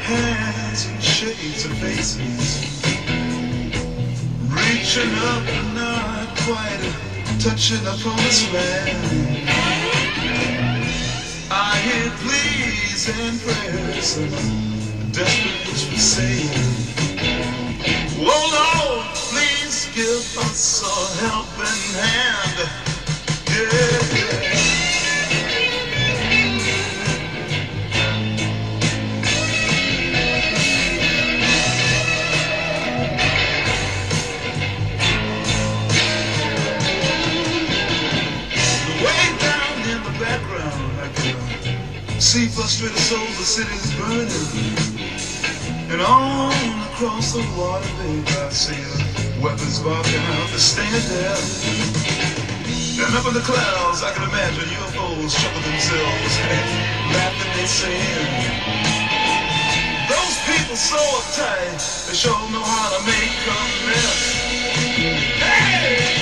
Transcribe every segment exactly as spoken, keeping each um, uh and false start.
hands and shades of faces, reaching up and not quite touching the promised land. I hear pleas and prayers and desperate for saving. Oh Lord, please give us a helping hand. Yeah. See frustrated souls, the city's burning, and on across the water, babe, I see the weapons barking out to stand there. And up in the clouds, I can imagine U F Os chuckle themselves, laughing they sing. Those people so uptight, they sure know how to make a mess. Hey!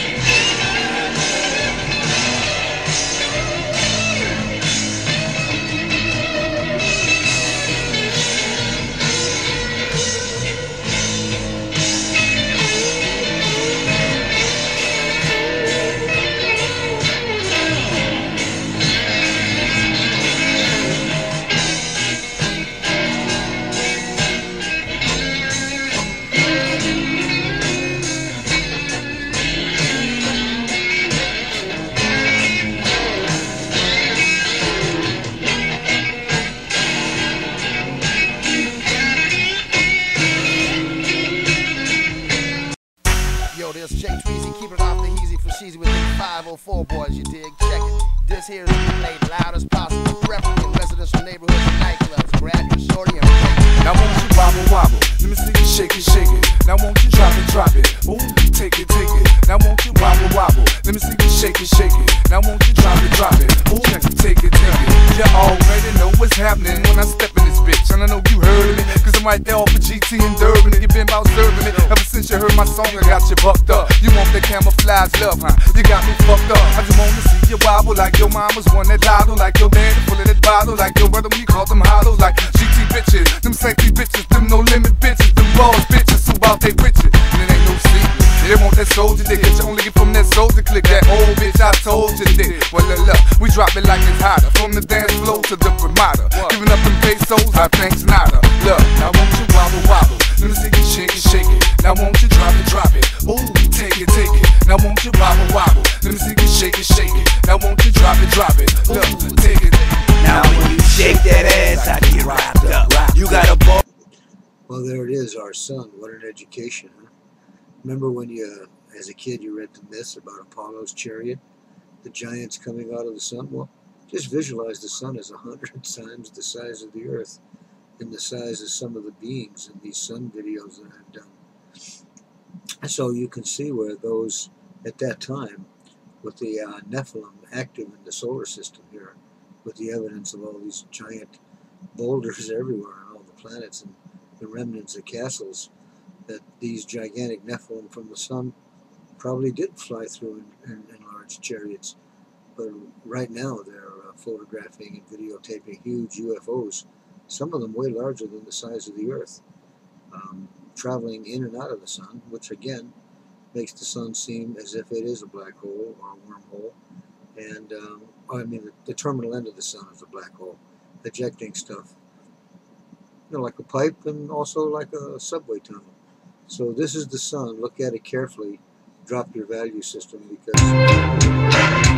This Jay Tweezy, keep it off the easy for sheezy with these five oh four boys, you dig? Check it. This here is played loud as possible, preferably in residential neighborhoods and nightclubs. Grab your shorty and break it. Now won't you wobble wobble? Let me see you shake it, shake it. Now won't you drop it, drop it? Ooh, take it, take it. Now won't you wobble wobble? Let me see you shake it, shake it. Now won't you drop it, drop it? Ooh, take it, take it. You already know what's happening when I step in this bitch, and I know you heard of me, cause I'm right there off of G T and Durban, and you been about serving it. Ever since you heard my song, I got you bucked up. You want the camouflage love, huh? You got me fucked up. I just wanna see you wobble like your mama's won that lotto, like your daddy full of that bottle, like your brother when you call them hollows, like G T bitches, them sexy bitches, them no limit bitches, them boss bitches who bout they riches, and it ain't no secret. They want that soldier dick, you only get from that soldier click. That old bitch I told you dick. Well, look, look, we drop it like it's hotter, from the dance floor to the Ramada. Giving up them pesos, I think's nada. Look, now won't you wobble wobble? Let me see you shake it, shake it. Now won't you drop it, drop it? Ooh, take it, take it. Now won't you wobble wobble? Let me see you shake it, shake it. Now won't you drop it, drop it? Look, take it, take it. Now when you shake that ass, I get wrapped up. You got a ball. Well, there it is, our son. What an education, huh? Remember when you, as a kid, you read the myths about Apollo's chariot, the giants coming out of the sun? Well, just visualize the sun as a hundred times the size of the earth and the size of some of the beings in these sun videos that I've done. So you can see where those, at that time, with the uh, Nephilim active in the solar system here, with the evidence of all these giant boulders everywhere on all the planets and the remnants of castles, that these gigantic Nephilim from the sun probably did fly through in, in, in large chariots. But right now they're uh, photographing and videotaping huge U F Os, some of them way larger than the size of the Earth, um, traveling in and out of the sun, which again makes the sun seem as if it is a black hole or a wormhole. And um, I mean, the, the terminal end of the sun is a black hole, ejecting stuff, you know, like a pipe and also like a subway tunnel. So this is the sun. Look at it carefully. Drop your value system because